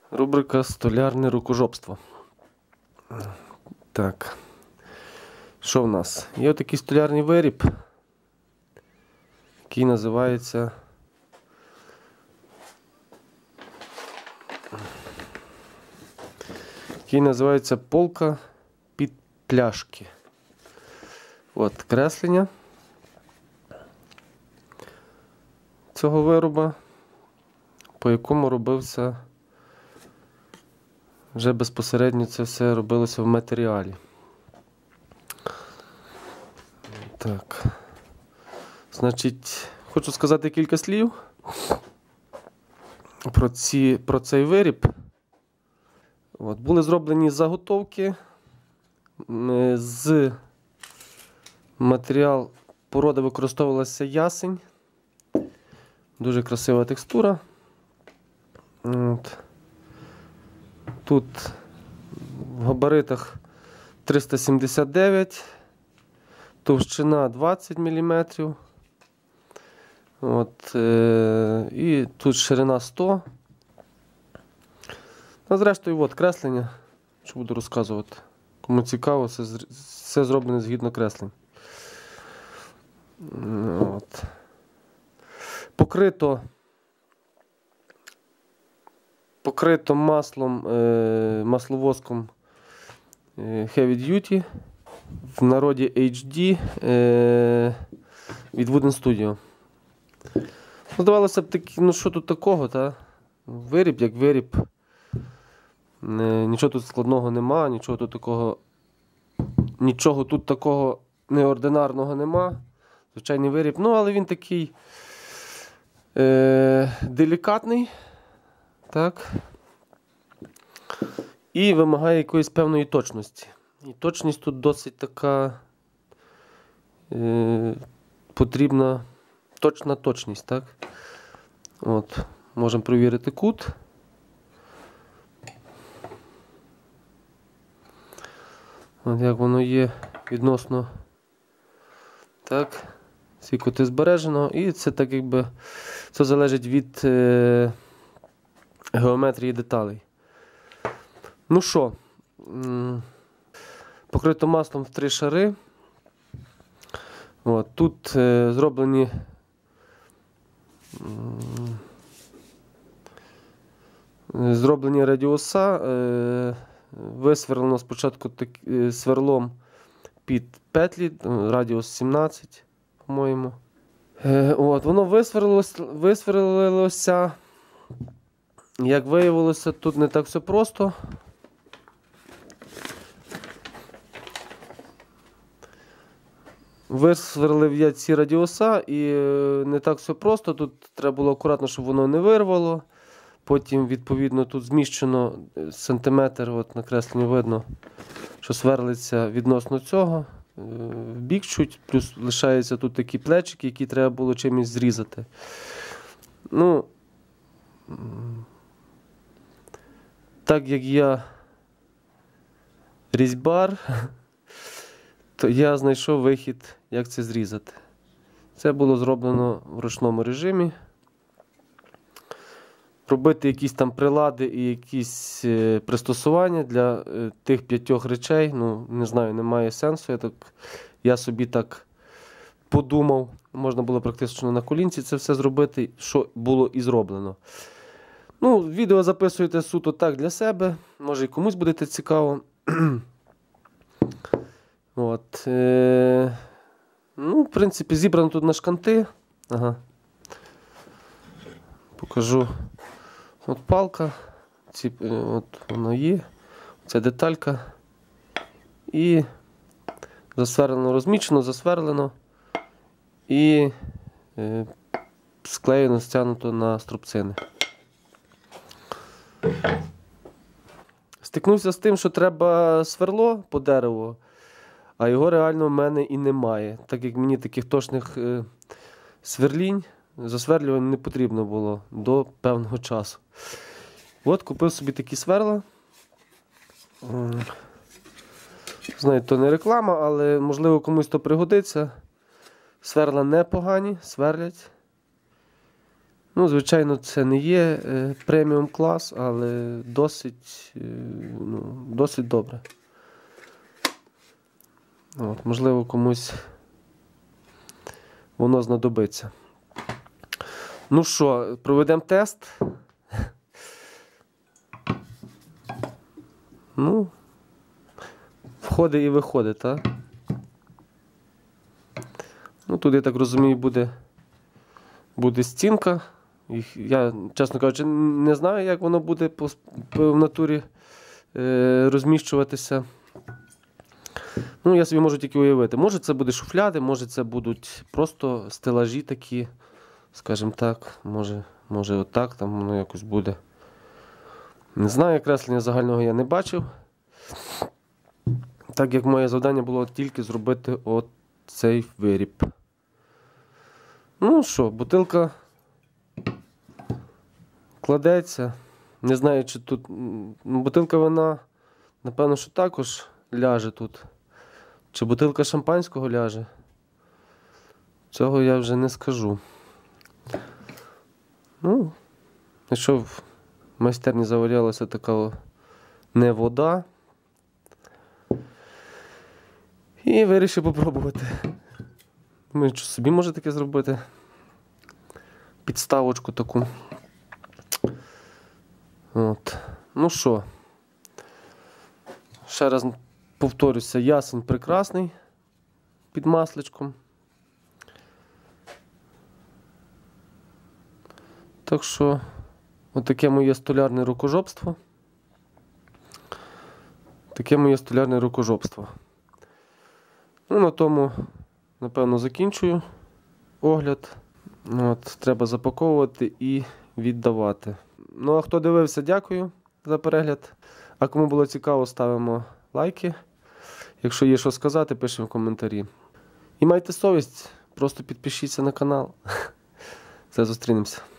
Рубрика «Столярне рукожопство». Так. Що в нас? Є такий столярний виріб, який називається полка під пляшки. От креслення цього вироба, по якому робився вже безпосередньо це все робилося в матеріалі. Так. Значить, хочу сказати кілька слів про цей виріб. От, були зроблені заготовки з матеріал породи використовувалася ясень. Дуже красива текстура. От. Тут в габаритах 379, товщина 20 мм. От, і тут ширина 100. А зрештою, от креслення, що буду розказувати. Кому цікаво, все зроблено згідно креслень. От. Покрито масловоском Heavy Duty, в народі HD, від Wooden Studio. Здавалося б, ну що тут такого, та? Виріб як виріб. Нічого тут складного нема, нічого тут такого неординарного нема. Звичайний виріб, ну але він такий делікатний, так? І вимагає якоїсь певної точності. І точність тут досить така потрібна, точна точність, так? От, можемо перевірити кут. От як воно є відносно, так, всі кути збережено, і це так якби, це залежить від геометрії деталей. Ну що, покрито маслом в 3 шари. От, тут зроблені радіуса, висверлено спочатку сверлом під петлі, радіус 17, по-моєму. От, воно висверлилося. Як виявилося, тут не так все просто. Висверлив я ці радіуса і не так все просто. Тут треба було акуратно, щоб воно не вирвало. Потім, відповідно, тут зміщено сантиметр, от на кресленні видно, що сверлиться відносно цього. В бік чуть, плюс лишаються тут такі плечики, які треба було чимось зрізати. Ну, так як я різьбар, то я знайшов вихід, як це зрізати. Це було зроблено в ручному режимі. Робити якісь там прилади і якісь пристосування для тих 5 речей, ну, не знаю, немає сенсу. Я собі так подумав. Можна було практично на колінці це все зробити, що було і зроблено. Ну, відео записуєте суто так для себе, може і комусь буде цікаво. От, ну, в принципі, зібрано тут на шканти. Ага. Покажу. От палка, от вона є, це деталька. І засверлено, розмічено, засверлено і склеєно, стягнуто на струбцини. Стикнувся з тим, що треба сверло по дереву, а його реально в мене і немає. Так як мені таких точних сверлінь, засверлювань не потрібно було до певного часу. От купив собі такі сверла. Знаю, то не реклама, але можливо комусь то пригодиться. Сверла непогані, сверлять. Ну, звичайно, це не є преміум клас, але досить, досить добре. От, можливо, комусь воно знадобиться. Ну що, проведемо тест. Ну, входить і виходить, так? Ну, тут, я так розумію, буде стінка. Я, чесно кажучи, не знаю, як воно буде в натурі розміщуватися. Ну, я собі можу тільки уявити. Може це буде шуфляди, може це будуть просто стелажі такі, скажімо так. Може отак там воно якось буде. Не знаю, креслення загального я не бачив. Так як моє завдання було тільки зробити цей виріб. Ну що, бутилка кладеться. Не знаю, чи тут бутилка вина, напевно, що також ляже тут. Чи бутилка шампанського ляже? Цього я вже не скажу. Ну, якщо в майстерні завалялася така не вода. І вирішив попробувати. Думаю, що собі може таке зробити. Підставочку таку. От. Ну що, ще раз повторюся, ясень прекрасний під масличком. Так що, отаке моє столярне рукожопство. Таке моє столярне рукожопство. Ну, на тому, напевно, закінчую огляд. От, треба запаковувати і віддавати. Ну, а хто дивився, дякую за перегляд. А кому було цікаво, ставимо лайки. Якщо є що сказати, пишемо в коментарі. І майте совість, просто підпишіться на канал. Все, зустрінемося.